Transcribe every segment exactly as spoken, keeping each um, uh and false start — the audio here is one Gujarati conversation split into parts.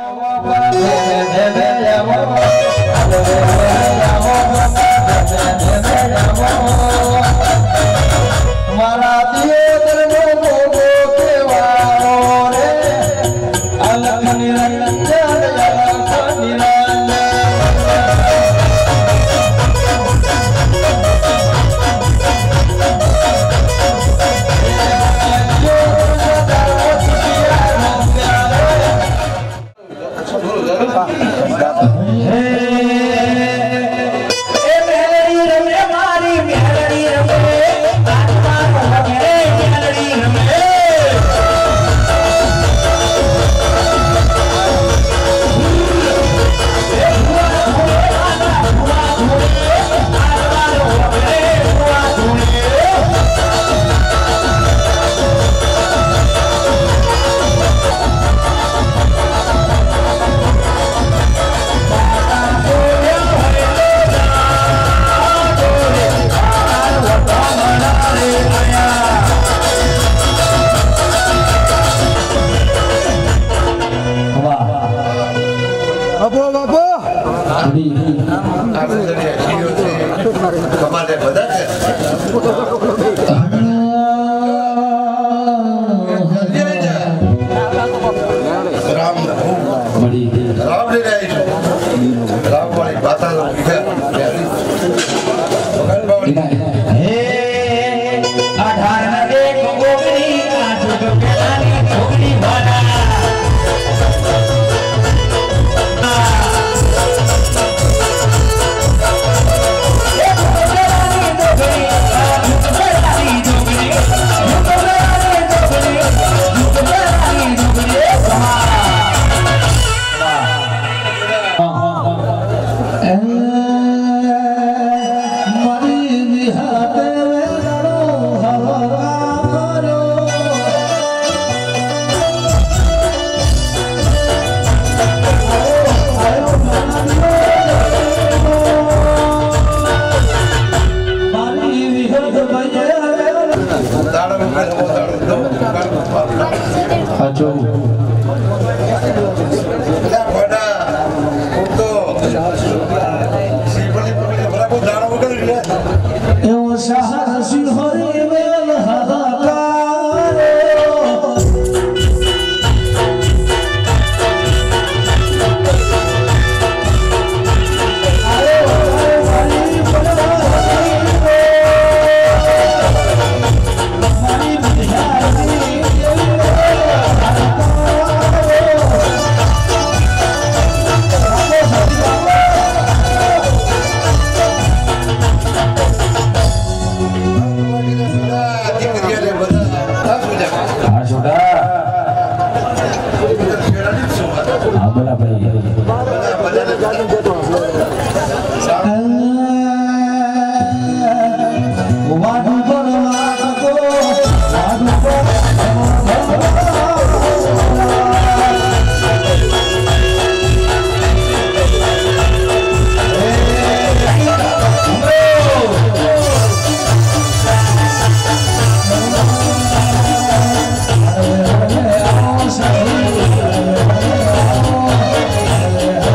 Oh,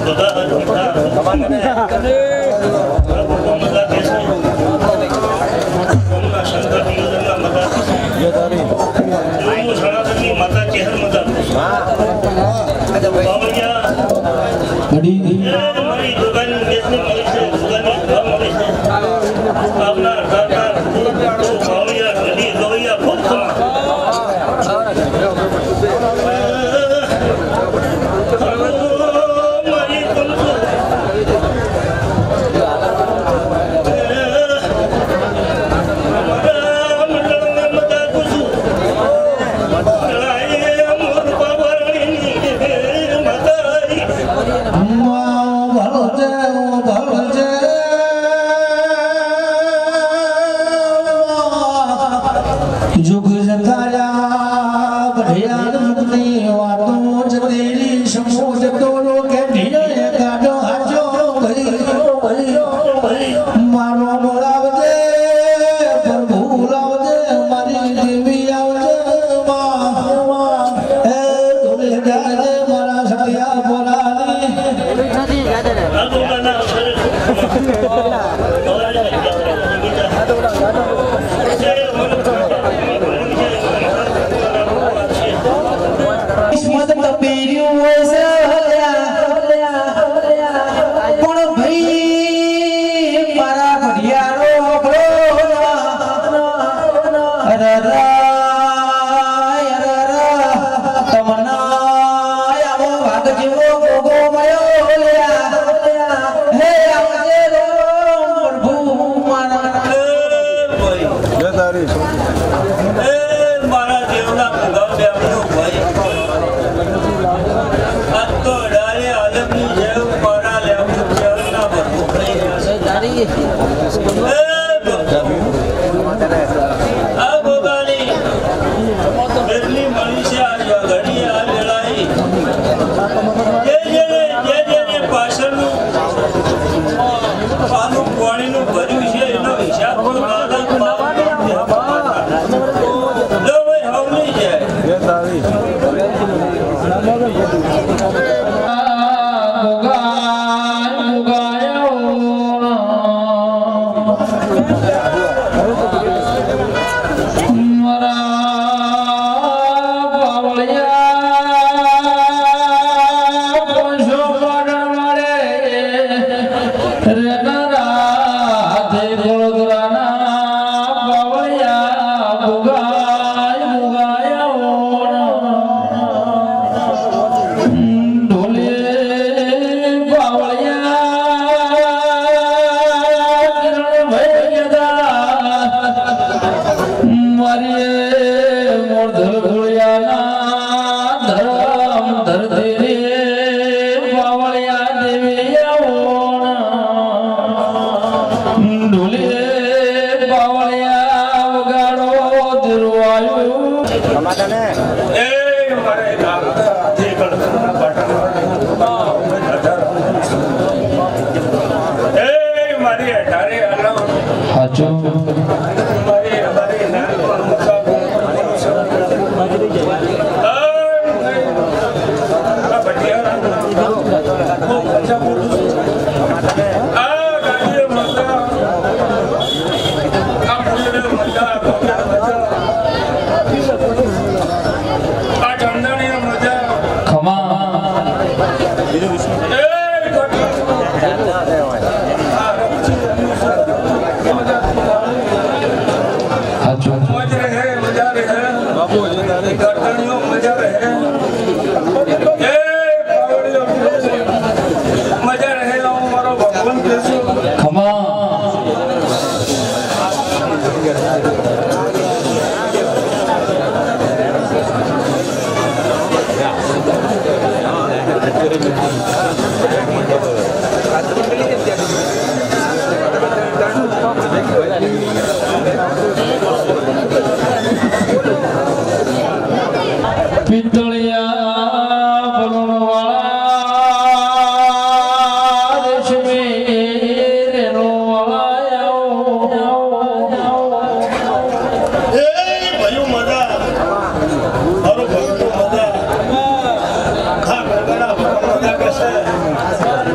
मजा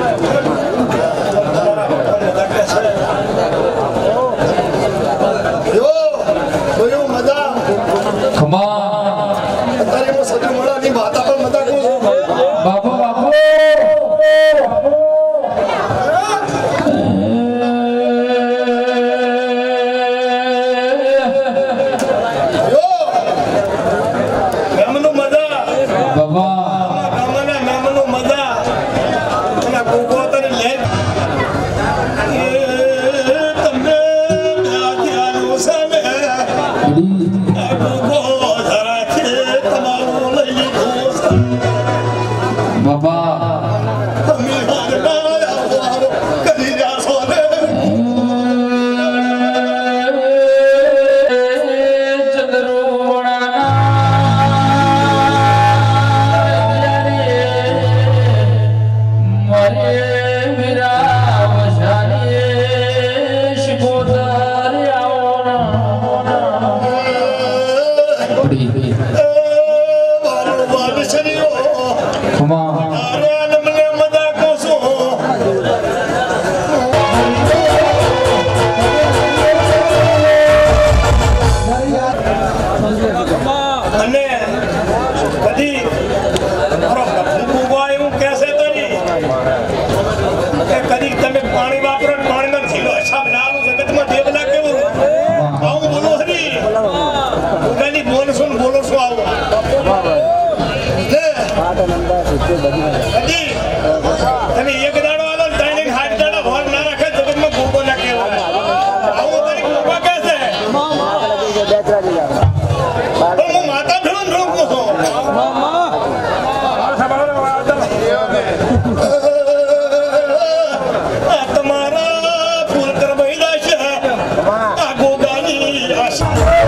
तुम्हारा फूल कर बैला आगो गानी आशा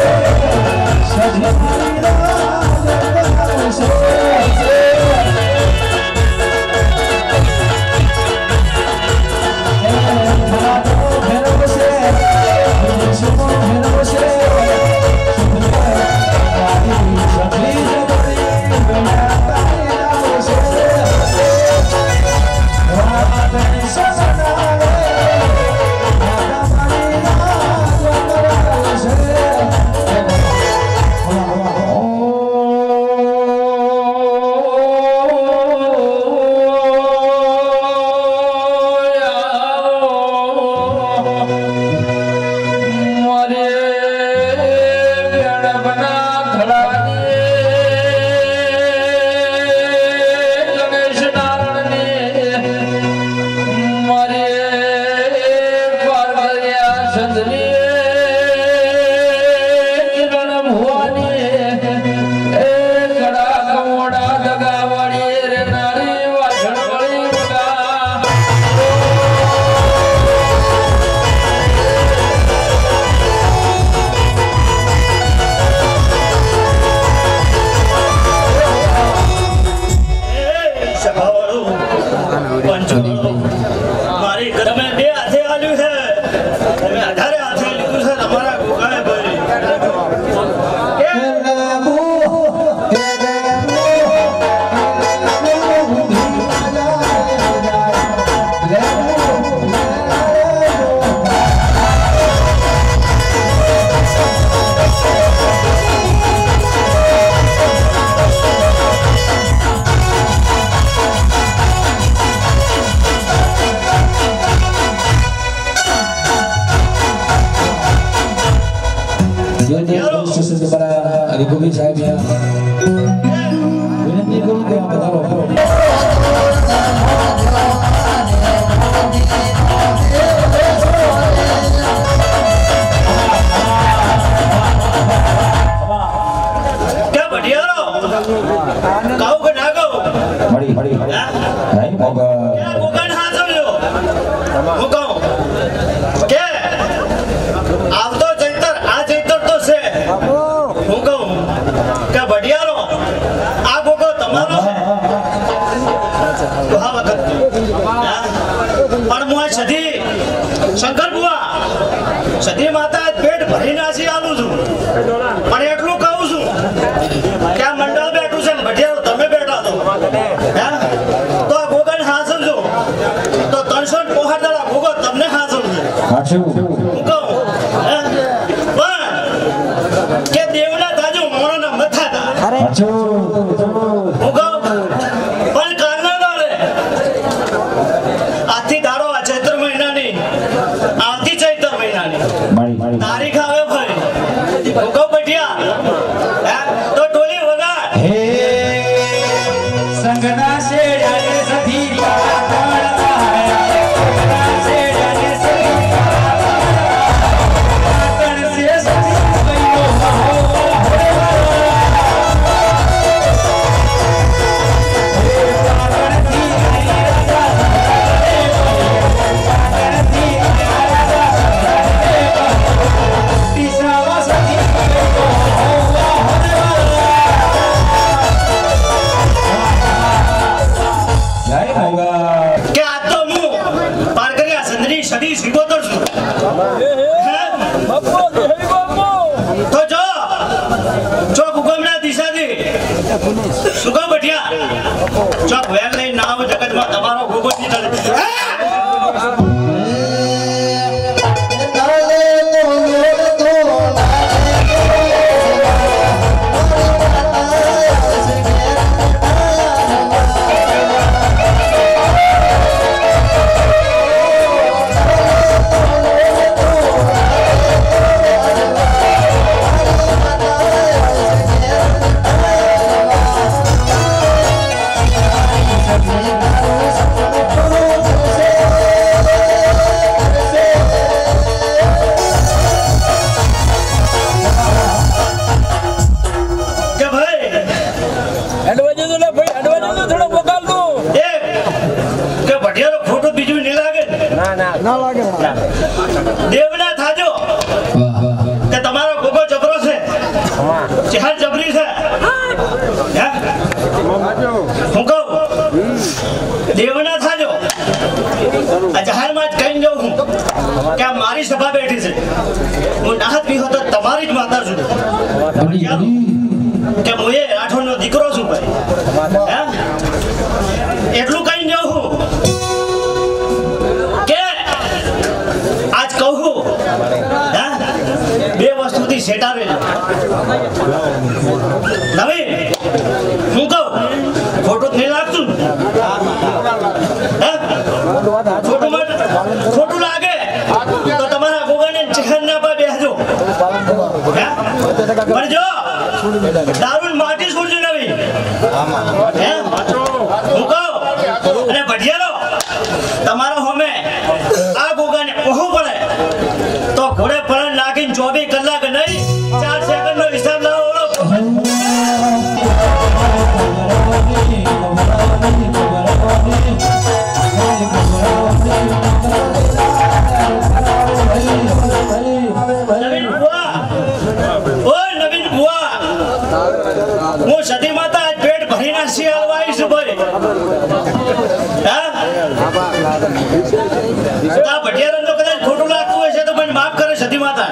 Gobi साहब यहाँ विनती करूँ कि आप बताओ क्या बढ़िया रो गाँव का ना गाँव बड़ी बड़ी नहीं होगा क्या गुगन हाँ समझो वो गाँव क्या आप तो चैतर आ चैतर तो से वो गाँव क्या बढ़िया रो आप वो तमारो वहाँ वक्त पर मुझे सदी शंकर बुआ सदी माता पेट भरी नासी आलू छू पर एटलू कहूँ छू क्या मंडल बैठू से बढ़िया तमे बैठा दो तो गोगन हाँ समझो तो तनसोट पोहा दला गोगो तमने हाँ समझो आछू कहूँ पर के देवना ताजो मोना ना मथा था आछू गोगो पर करना दारे आती दारो आ चैत्र महीना नहीं आती चैत्र महीना नहीं तारीख आवे भाई गोगो बढ़िया तो टोली होगा संगना से जाने सभी का ताड़ा आया संगना से जाने सभी का ताड़ा से सभी कईयो हो पागल थी राजा पागल थी राजा तीसरा सभी कईयो हो क्या तो मुंह पार करिया संदनी सदी सिगोतर सु तो जो जो गुगमना दिशा दी सुगा बढ़िया जो वेल नहीं नाम जगत में तमारो गुगो नहीं चले Thank you. દેવના થાજો કે તમારો ગોગો જબરો છે ચહેર જબરી છે હે હું કહું દેવના થાજો આ જાહેરમાં જ કહીને જાઉં હું કે આ મારી સભા બેઠી છે હું નાહત બી હતો તમારી જ માતા છું કે હું એ રાઠોડનો દીકરો છું ભાઈ હે એટલું કહીને જાઉં હું કે આજ કહું હે બે વસ્તુથી સેટાવે નવીન હું કહું ખોટું નહીં લાગતું ખોટું ખોટું લાગે તો તમારા ગોગાને ચહેરના પર બેસજો પણ જો દારૂન માટી છોડજો નવીન હે હું કહું અને ભટિયારો તમારો હોમે આ ગોગાને કહું પડે તો ઘોડે પણ નાખીને ચોવીસ કલાક નહીં ચાર સેકન્ડ નો હિસાબ લાવો નવીન બુઆ ઓ નવીન બુઆ હું સતી માતા આજ પેટ ભરીને શિયાળ આવીશ ભાઈ હા આ ભટિયારન તો કદાચ ખોટું લાગતું હશે તો મને માફ કરે સતી માતા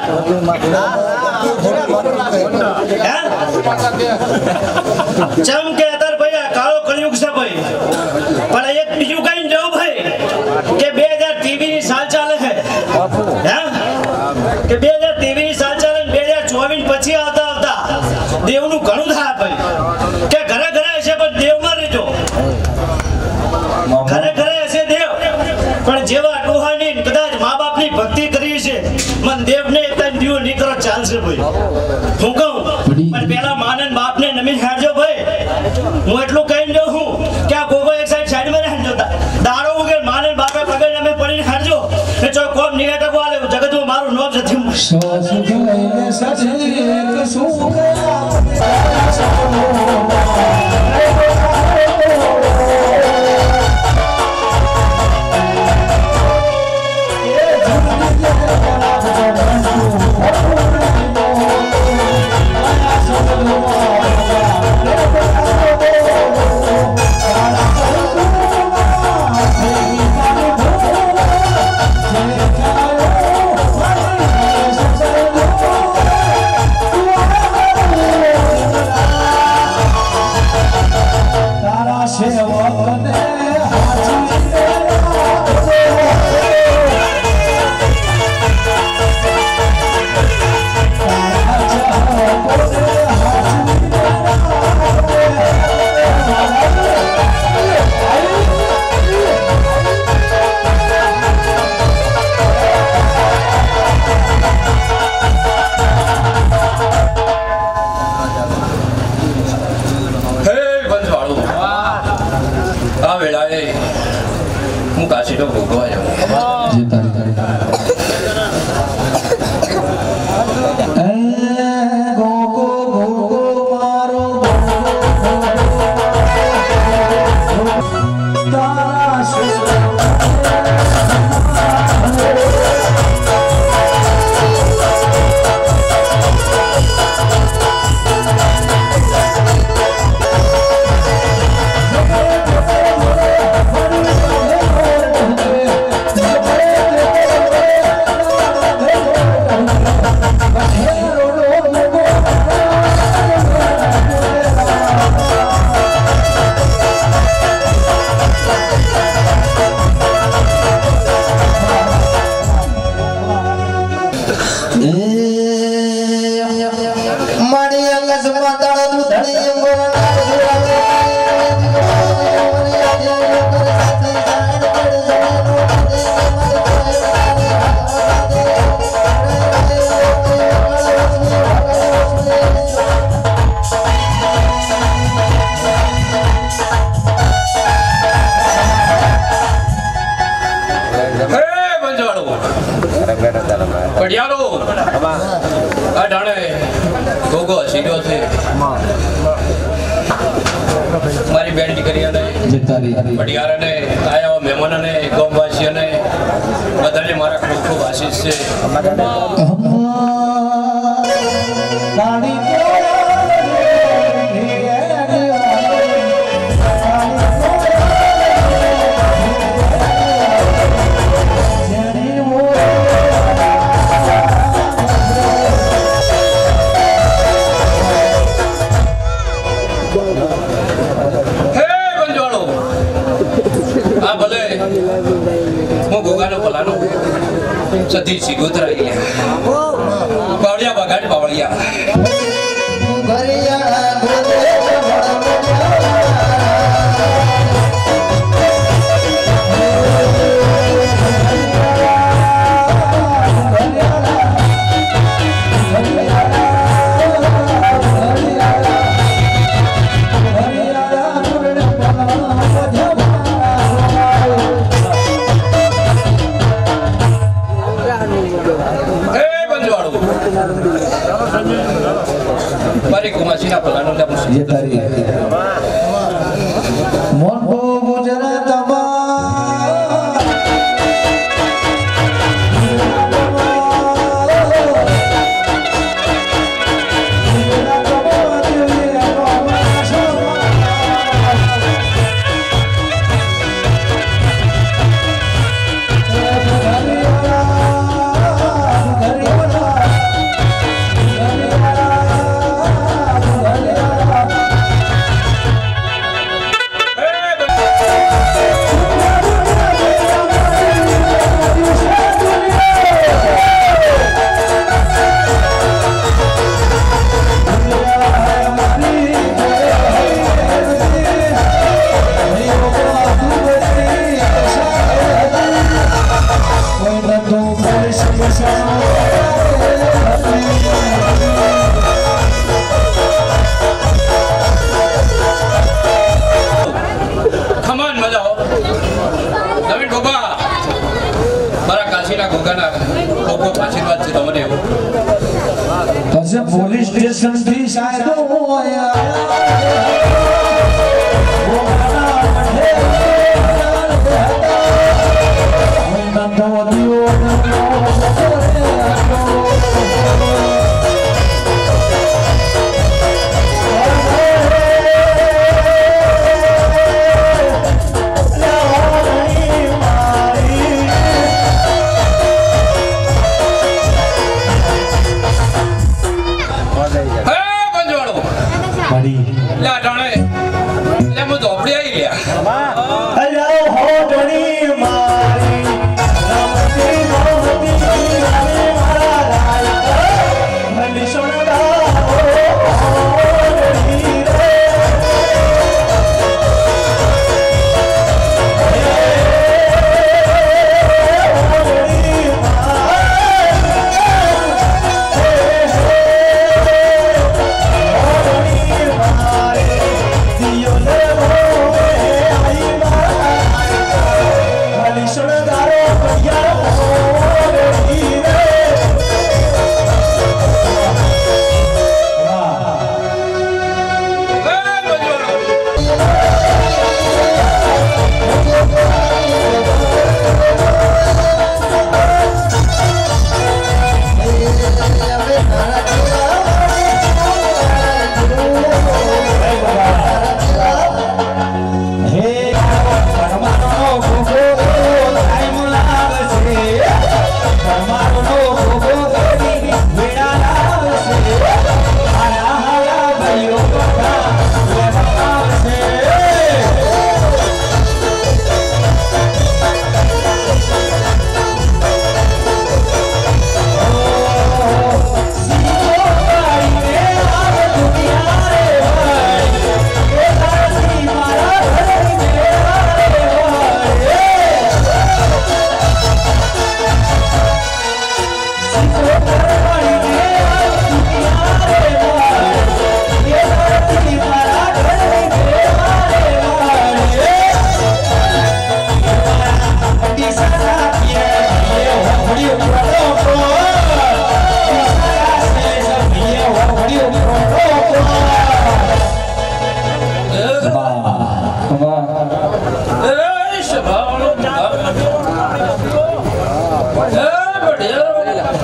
ચમ કે અત્યારે ભાઈ આ કાળો કળિયુગ છે ભાઈ પણ એક બીજું કઈ જવું ભાઈ કે બે હજાર ત્રેવીસ ની સાલ ચાલે છે હે કે બે હજાર ત્રેવીસ ની સાલ ચાલે બે હજાર ચોવીસ પછી આવતા આવતા દેવનું ઘણું થાય ભાઈ કે ઘરે ઘરે હશે પણ દેવમાં રહેજો ઘરે ઘરે હશે દેવ પણ જેવા ડોહાની કદાચ મા બાપની ભક્તિ કરી છે મન દેવને એકદમ દીવો નીકળો ચાલશે ભાઈ હું કહું પણ પેલા માનન બાપને નમીન હારજો ભાઈ હું એટલું કહી દઉં હું કે આ ગોગો એક સાઈડ સાઈડમાં હારજો દાડો વગર માનન બાપે પગડ નમે પડીને હારજો એ ચો કોમ નિગાટકો આલે જગતમાં મારું નામ નથી શ્વાસ ગયે સજે એક સુખ મારી બેન દીકરીઓને ભટિયારાને આયા મહેમાનોને ગામવાસીઓને आशीष से सती सी गुजर आई है बावड़िया बगाड़ बावड़िया ये तारी मन को गुजरात पुलिस स्टेशन थी शायद होया वो गाना मठे नंदो दियो नंदो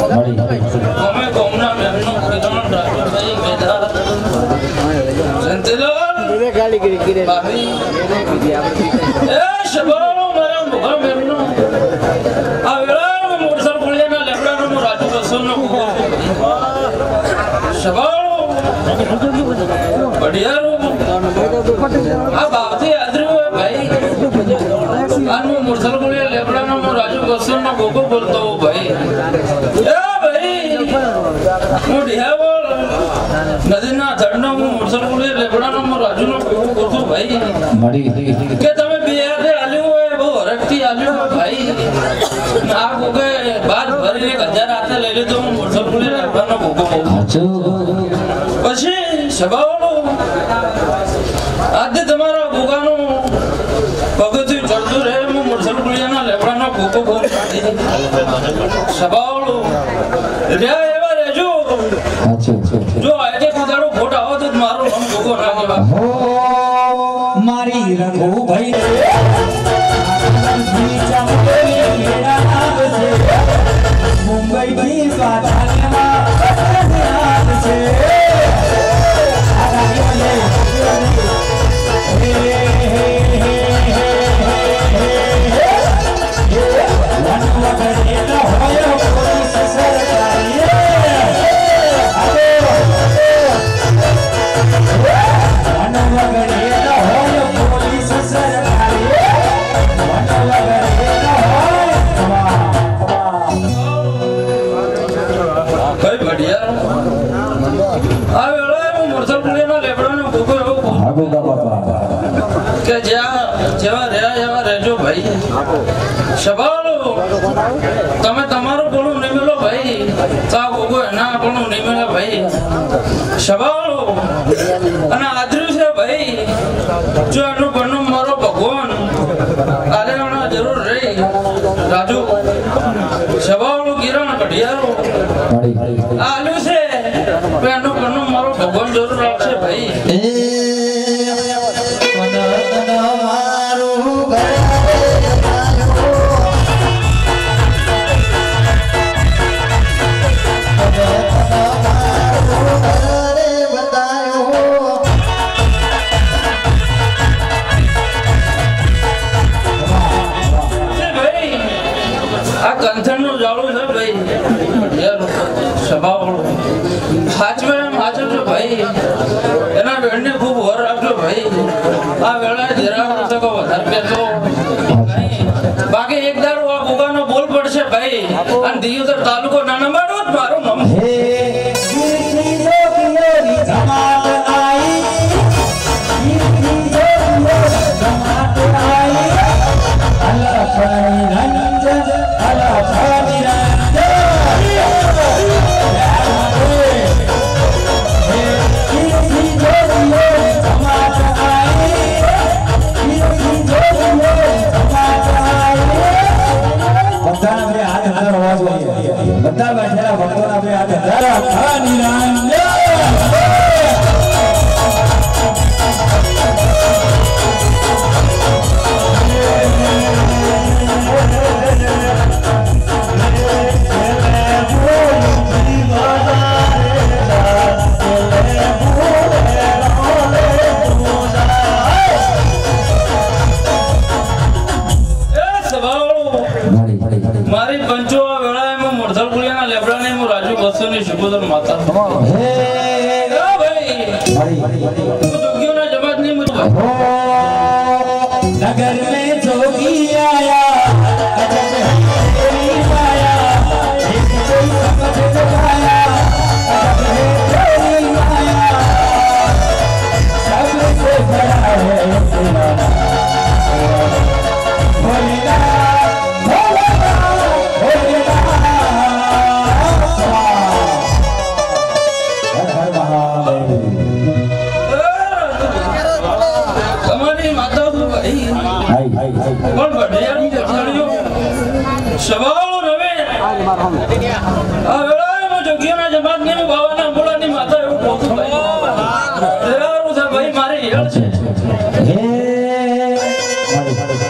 અમે કોમના મેમનો કિરણ રાજુભાઈ મેદાર સંતલાલ ભાઈ એ શબાળો મારા મુખા મેમનો આ વેળા મોરસર પુલિયાના લેબડાનો રાજુ બસોનો શબાળો બઢિયારો આ બાવથી આદર્યો ભાઈ આનો મોરસર પુલિયા લેબડાનો રાજુ બસોનો ગોગો બોલતો ભાઈ એ ભાઈ હું ઢિયાવળ નદીના ધડનો હું મોરસર પુલિયા લેબડાનો રાજુનો ગોગો બોલતો ભાઈ કે તમે બિહારે આલ્યું હોય બહુ હરકથી આલ્યું હોય ભાઈ આ ગોગે બાદ ભરીને એક હજાર હાથે લઈ લીધો હું મોરસર પુલિયા લેબડાનો ગોગો બોલતો પછી સભાવાળો આજે તમારા ગોગાનું પગથિયું ચડતું રહે હું મોરસર પુલિયાના લેબડાનો ગોગો બોલ સભાવાળો રહ્યા એવા રહેજો જો આજે કુદાડો ખોટ આવો તો મારો નામ ગોગો ના કહેવાય મારી રઘુ ભાઈ મુંબઈ થી સ્વાધાનમાં છે તમે તમારું કોણું નહીં મેલો ભાઈ તા ગોગો એના કોણું નહીં મેલે ભાઈ સવાળો અને આદર્યું છે ભાઈ જો એનું કોણું મારો ભગવાન કાલે હમણાં જરૂર રહી રાજુ સવાળો કિરણ કઢિયારો આલ્યું છે એનું કોણું મારો ભગવાન જરૂર રાખશે ભાઈ એના વેણને ખૂબ વર રાખજો ભાઈ આ વેળાએ ધીરા શકો વધારે પેલો બાકી એક દાડો આ ગોગાનો બોલ પડશે ભાઈ અને દિયોદર તાલુકો નાના મારો જ મારો નામ બધા બેઠેલા ભક્તોના આપણે આજે ધરા ખા નિરાંજન મારી પંચો વેળાએ હું મોરસર પુલિયાના લેબડાને હું રાજુ બસોની શુભોદર માતા હે ભાઈ હું જોગીઓના જમાત નહીં મુજ નગર મે જોગી આયા અજબ તેરી માયા એક કોઈ સમझ ન પાયા અજબ है तेरी माया सबसे बड़ा है तेरा સવાળો રવે આ વેળામાં જોગીઓના જમાત ને બાવાના અંબોળાની માતા એવું પોતું ભાઈ દેવારું છે ભાઈ મારી હેળ છે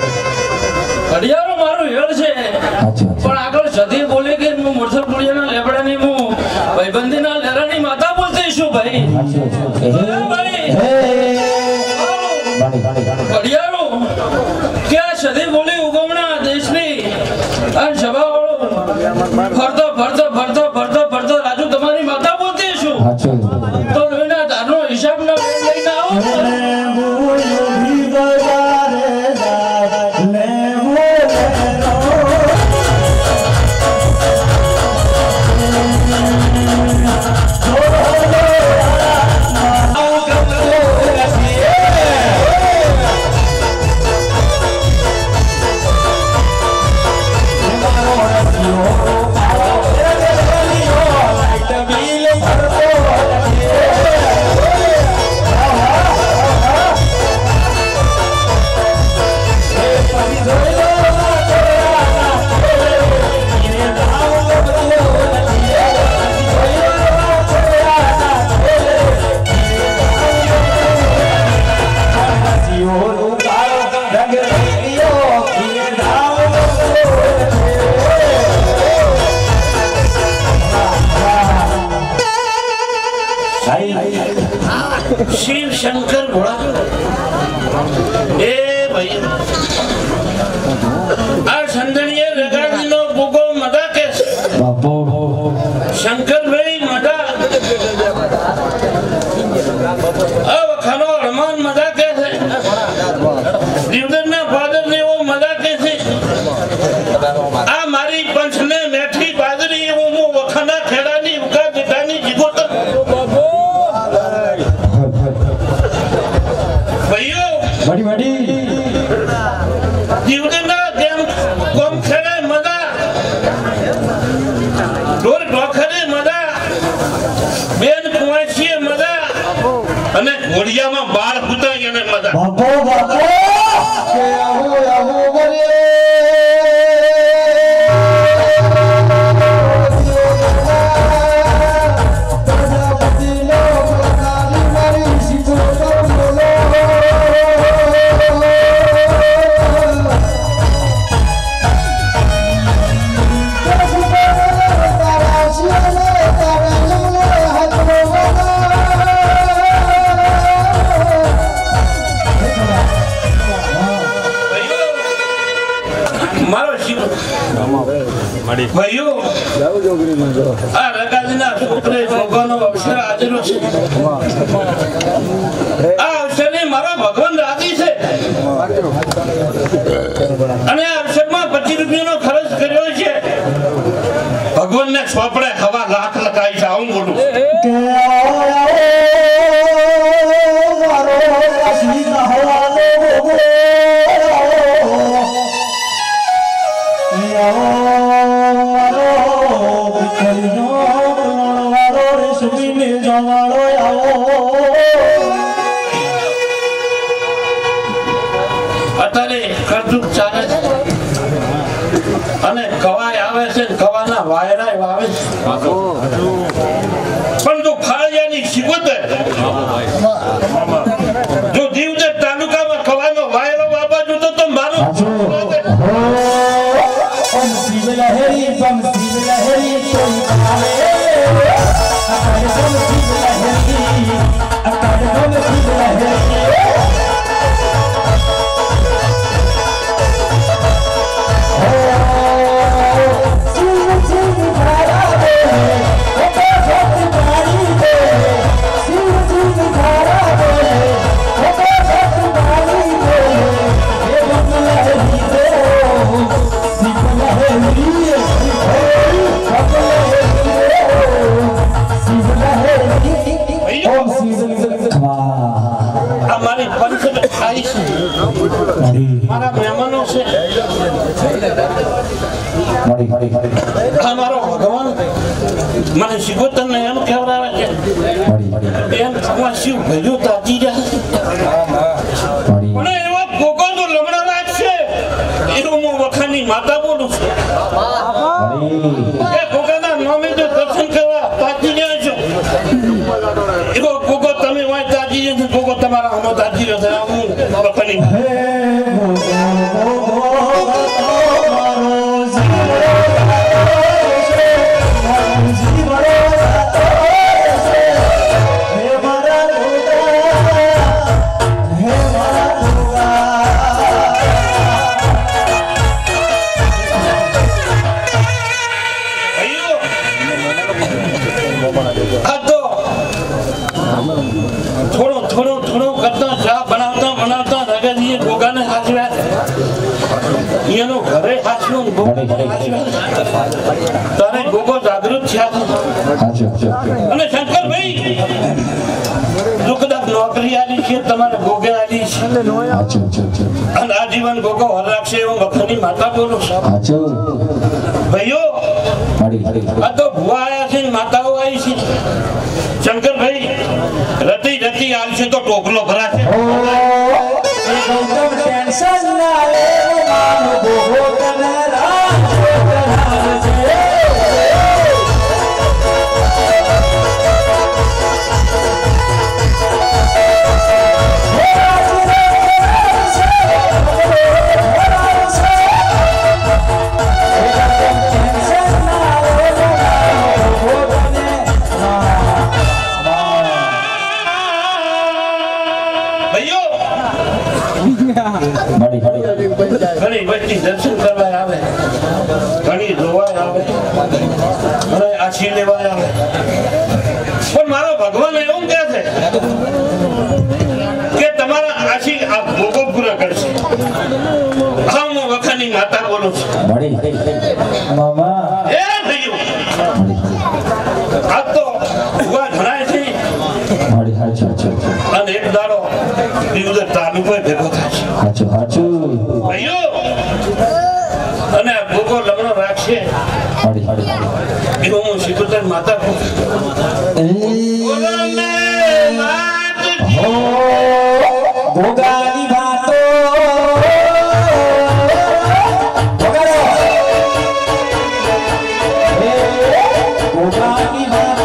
ઘડિયાળો મારું હેળ છે પણ આગળ સધી બોલે કે હું મોરસર પુલિયાના લેબડા भाई बढ़ियारो क्या सदी बोली उगमना देशनी अन सभा फरतो फरतो फरतो फरतो फरतो राजू तुम्हारी माता बोलती छू तो लोईना तारनो हिसाब ना लईना आओ शिव शंकर घोड़ा ए भाई आ संदनिये रगाड़ी नो बुगो मदा के बापो शंकर भाई मदा अब खानो हनुमान मदा के से दिवदर ना फादर ने वो मदा के से आ मारी पंच ने मैठी बादरी वो मो वखना खेड़ानी उका दिटानी जिगोतर बड़ी बड़ी जीवना देम कोम खेड़े मदा डोर डोखरे मदा बेन कुवाची मदा अने घोड़ियाમાં બાળ ફૂટાય અને મદા બાપો બાપો કે આવો આવો બોલે भाइयों आ रगादीना छोकरे भगवानનો અવસર આજનો છે આ અવસરને મારા ભગવાન રાજી છે અને આ અવસરમાં પચીસ રૂપિયાનો ખર્ચ કર્યો છે ભગવાનને સોપડે હવા લાખ લગાઈ છે આવું બોલું કે આવો મારો રાશી હવાલો ભોગો અત્યારે કરજુક ચાલે છે અને કવાય આવે છે કવાના વાયરાય વાવે છે પણ જો ફાળિયાની શિકોતર જો દીવદર તાલુકામાં કવાનો વાયરો વાવા જોતો તો મારો લહેરી પંસી લહેરી કોઈ આવે અકાળ પંસી લહેરી અકાળ પંસી લહેરી મારા મહેમાનો છે અમારો ભગવાન મને શિકોતર ને એમ કહેવરાવે છે એમ તમારા શિવ ભજો તાજી રહ્યા અને એવા ભોગોનો લમણા રાખશે એનું હું વખાની માતા બોલું છું એ ભોગાના નામે જો દર્શન કરવા તાજી રહ્યા છો એવો ભોગો તમે હોય તાજી જશે ભોગો તમારા હમો તાજી રહેશે હું વખાની ભણું તારે ગોગો જાગૃત થયા અને શંકરભાઈ જો કદાચ નોકરી આલી છે તમારે ગોગે આલી છે અને આજીવન ગોગો હર રાખશે એવું વખતની માતા બોલું છું ભાઈઓ આ તો ભુવા આવ્યા છે ને માતાઓ આવી છે શંકરભાઈ રતી રતી આવશે તો ટોકલો ભરાશે ઘણી વચ્ચે દર્શન કરવા આવે ઘણી જોવા આવે અને આશી લેવા આવે પણ મારો ભગવાન એવું કહે છે કે તમારા આશી આ ભોગો પૂરા કરશે હા હું વખાની માતા બોલું છું મામા એ ભાઈઓ આ તો ભુવા ઘણાય છે અને એક દાડો દિવસે તાલુ પર ભેગો થાય છે ભાઈઓ અને ભોગો લગ્ન રાખશે એવું હું શીખુતર માતા ભોગાની વાતો ભોગાની વાતો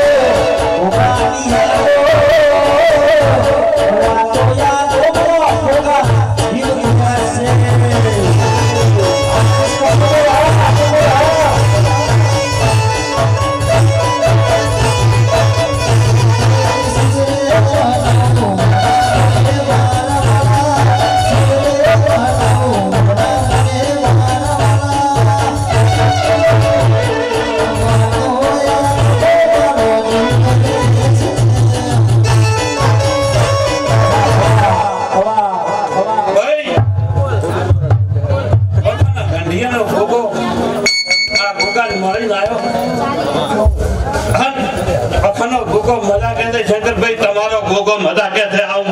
શંકરભાઈ તમારો ગોગો મજા કે છે આવું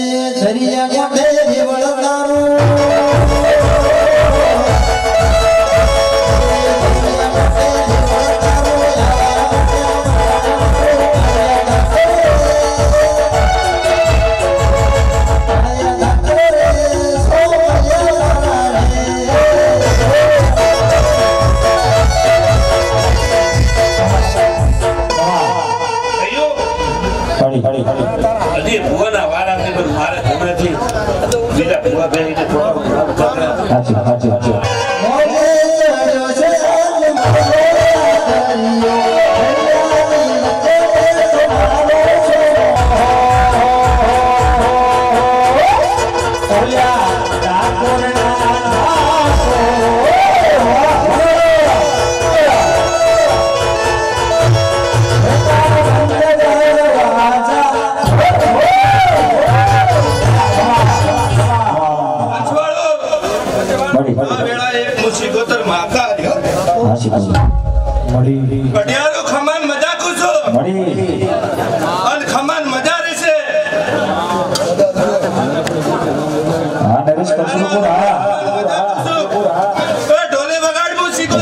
હજી ભુવાના વાળા છે પણ મારે હમણાંથી બીજા ભુવા ભાઈ બઢિયારો ખમાન મજા કુછો અને ખમાન મજા રહેશે હા નરેશ કશું કો આ ઢોલે વગાડવું શીખો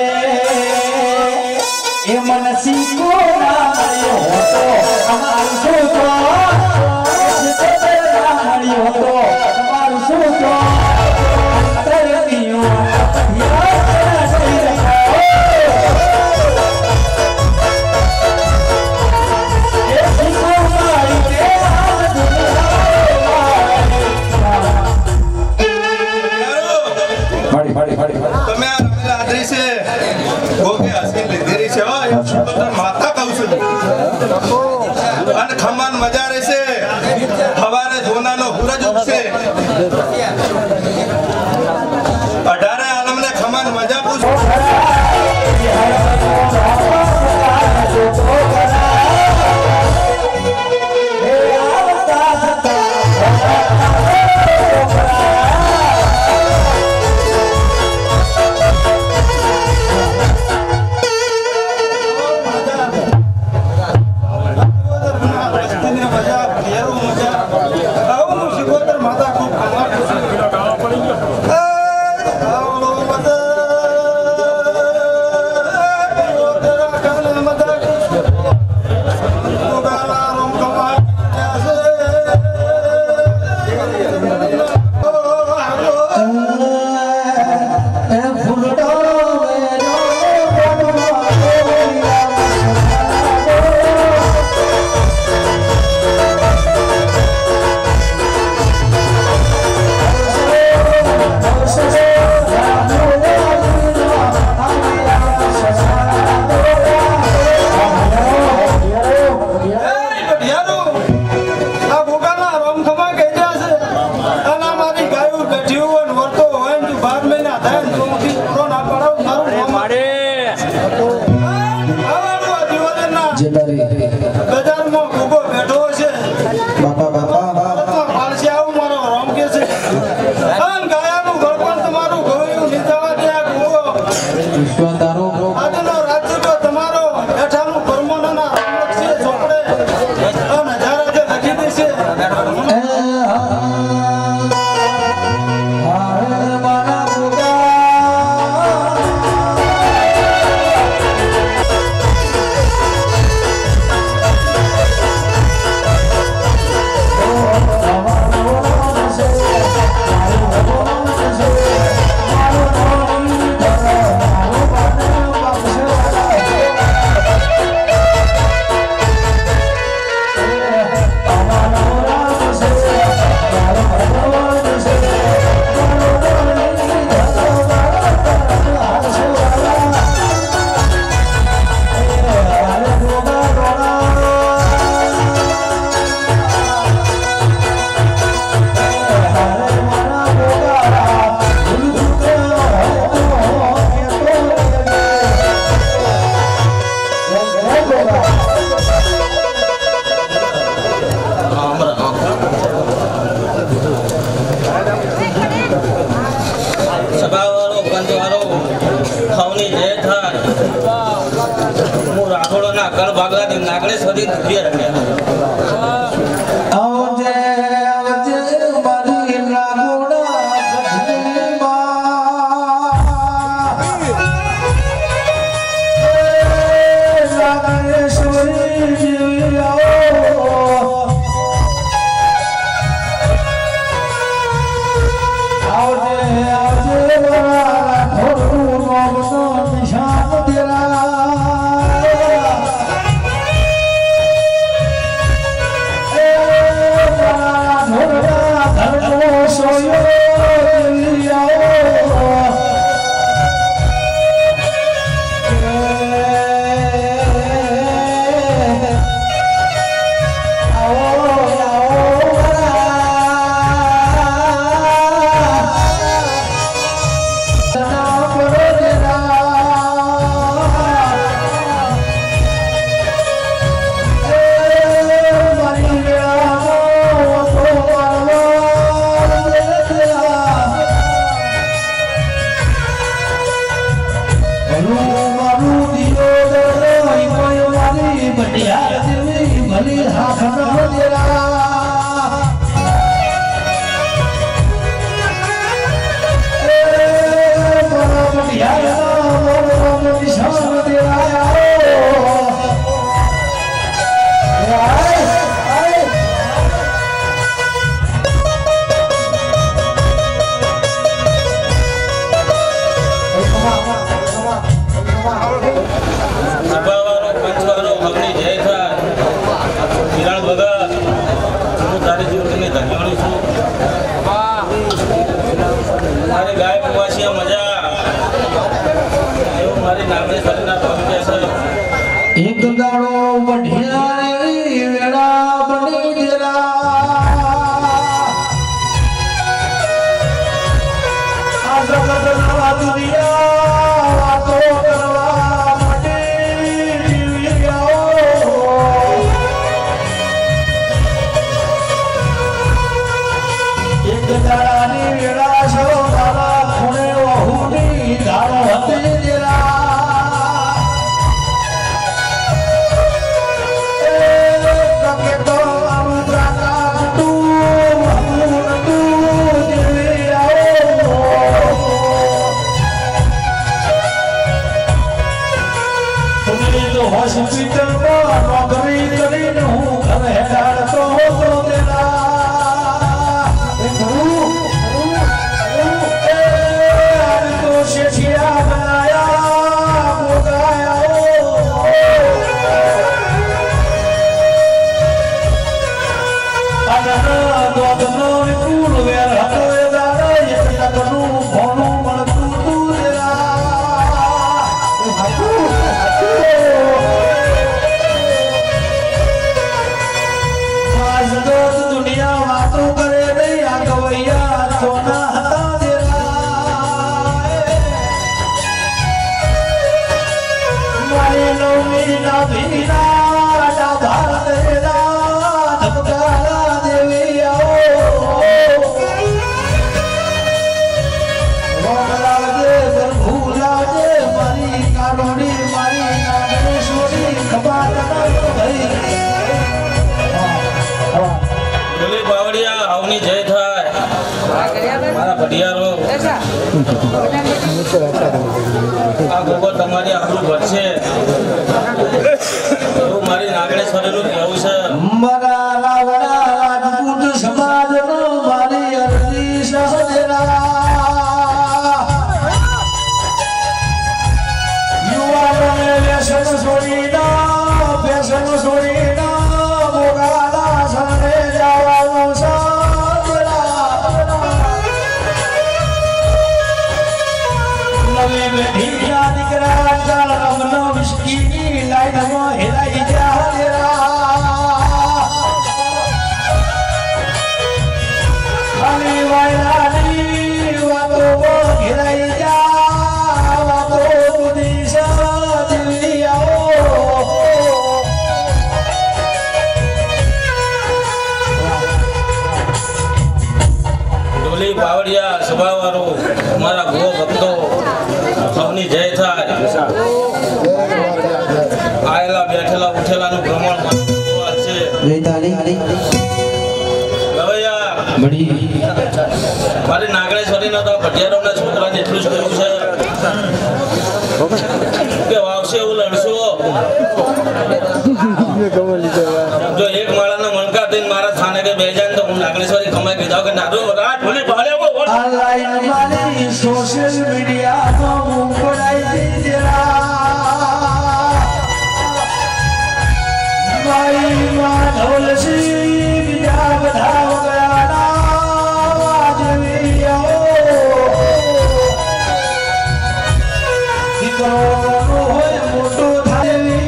એ મન શીખો ના હોતો અમારું શું તો હોતો અમારું શું તો તરતીઓ માતા કહું છું અને ખમાન મજા રહેશે હવારે ધોનાનો સૂરજ ઉગશે અઢારે આલમને ખમાન મજા પૂછો પરિવારો ખાવની જય થાય હું રાઠોડોના કળ ભાગલાની નાગણેશ્વરી દિવ્ય રમ્યા આવજે આવજે મારી નાગોડા एक दाड़ो बढ़िया वेड़ा बनी जरा आजकल दुनिया वातो करवा मटे जीवियाओ एक दाड़ानी वेड़ा छो बाबा खुणे वहुनी दाड़ो हते जरा हॉस्पिटल में नौकरी करी न हूँ घर हेडाड़ तो हो तो देना गुरु आज तो शेषिया बनाया बुगाया अदना दोदनो निकूल वेर हतो दादा ये तकनु भोनु मणतू तू देना हतू दुनिया वातों करे नहीं आ गवैया सोना हटा दे मारे नौमी ना भीना ना भारत ना धमकारा देवी आओ वगलाजे भूला जे मारी कानोनी मारी नागेश्वरी खबात ना भाई બોલી બાવડિયા આવની જય થાય મારા ભડિયારો આ ગોગો તમારી આબરૂ ભરશે એવું મારી નાગણેશ્વરીનું કહેવું છે મારા રાવણા રાજપૂત સમાજનો મારી અરજી સહજરા યુવાનોને વ્યસન છોડીના વ્યસન છોડીના ભોગાના સને જવાનું સહજરા નવી બેઠી દીકરા ચાલ રમનો વિસ્કી લાઈનમાં હેરાઈ જા બાવડિયા સભાવાળો મારા ગો ભક્તો રેતાલી ગવૈયા બડી મારી નાગણેશ્વરીનો તો ભટિયારોના છોકરાને એટલું જ કહ્યું છે કે વાવશે એવું લડશો જો એક માળાના મણકા દઈને મારા થાને કે બે જાય તો હું નાગણેશ્વરી કમાઈ કીધા કે નાડો રાત ભલે ભાડે આ લાઈન મારી સોશિયલ મીડિયામાં મોકલાઈ દીધા મારી માં ઢોલસી બીજા બધા વગડાના વાજવી આવો દીકરો હોય મોટો થાય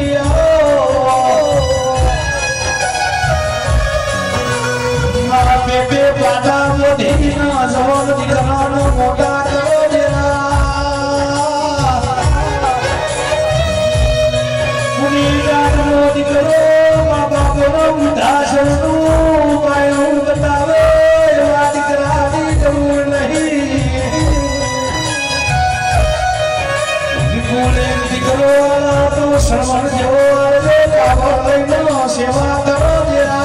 મારા પેપે પાટા મોઢી ના જવાન દીકરાનો મોટા કરો જરા મુનિરાનો દીકરો મા બાપનો ઉદાસનું પાયું બતાવે આ દીકરાની જરૂર નહીં વિપુલે દીકરો તો શ્રવણ જેવો આવે બાબા લઈને સેવા કરો જરા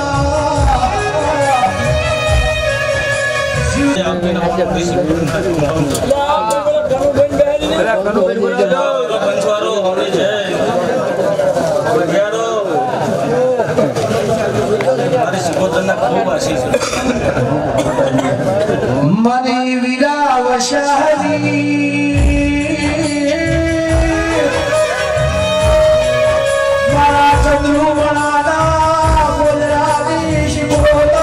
મારી વિરાવશાહી મારા ચંદ્રુ મણાના ગુજરાતી શિકોતો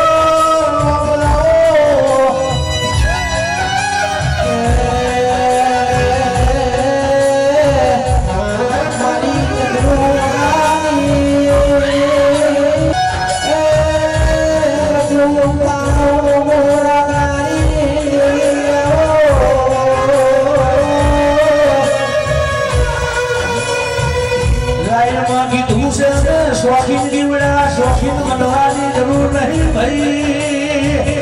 शौकीन जीवड़ा शौकीन बनवानी जरूर नहीं भाई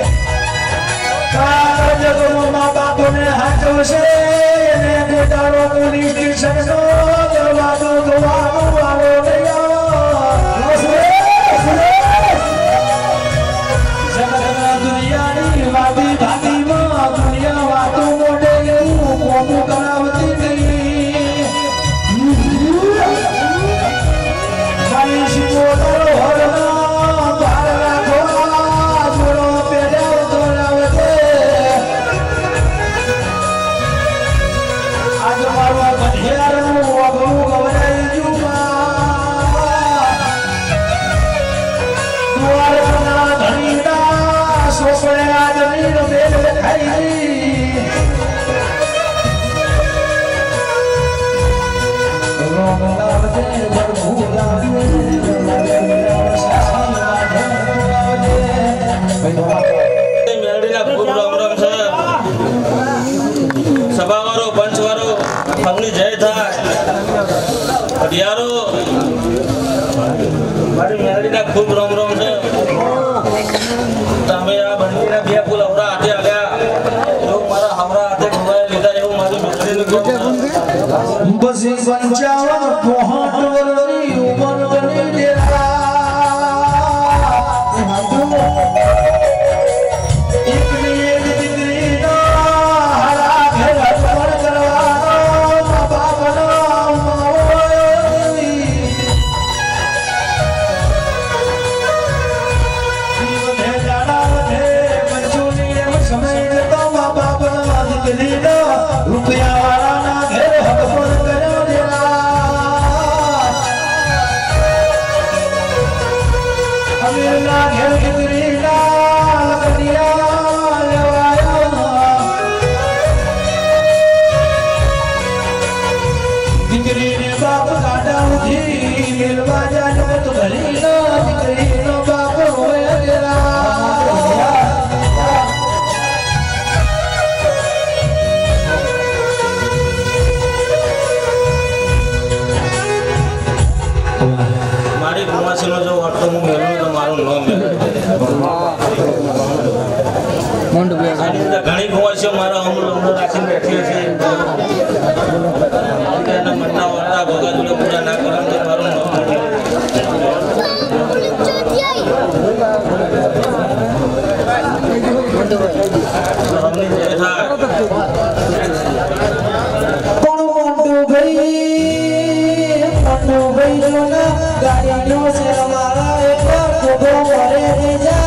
जब माँ बाप ने हाथ से बेटारो पुलिस स्टेशन नो दरवाजो दुआरो वालो गया जगत दुनिया नी वादी भादी माँ दुनिया वातों मोड़े कोमू करावती नहीं સભાવાળો પંચવાળો અગ્નિ જય થાય યારો મારી મેળડીના ખૂબ રોમ રોમ છે તમે આ બંડીના બે ફૂલ અવરા હાથે આવ્યા એવું મારા હમરા હાથે ખોવાય લીધા એવું મારી મેળડીનું બસી પંચાવન પોહટ વરની ઉમર બની દેરા ઘણી ગુવાશીઓ મારા અમલ અમલ રાખીને બેઠી છે એના મનના વાળા ભગા જોડે પૂરા ના કરો તો મારું નામ ગાડીનો છે મારા એક વાર ખોટો ભરે રે જા